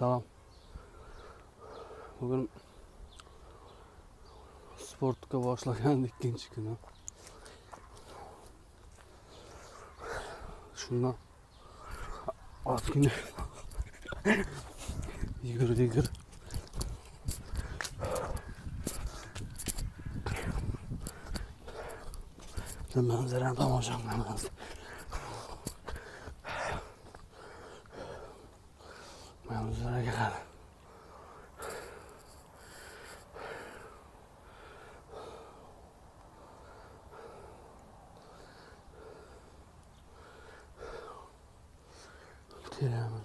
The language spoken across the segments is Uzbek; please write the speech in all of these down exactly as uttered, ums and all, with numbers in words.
Salom. Bugün sportga boshlagan ikkinchi kuni. Shundan ozgina yugurdik. Manzarani tomosha qilamiz. Manzaraga qara. Kelamiz.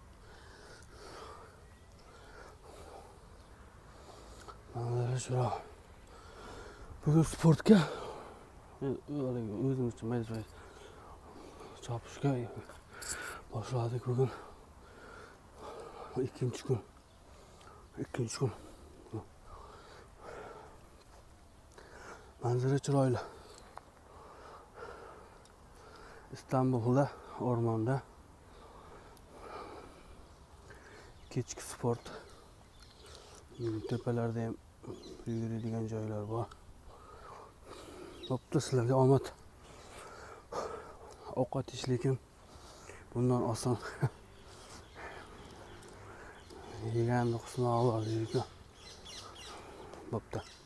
Manzara shura. Bugün sportga o'zimiz uchun majbur chopishga boshladik bugün. ikkinchi kun. ikkinchi kun. Manzara chiroyli. Istanbulda, o'rmonda kechki sport. Tepalarda ham yuguradigan joylar bor. Bo'pti, sizlarga omad. Ovqat ish lekin bundan oson. Yeganni husni bor deydi-ku. Bo'pti.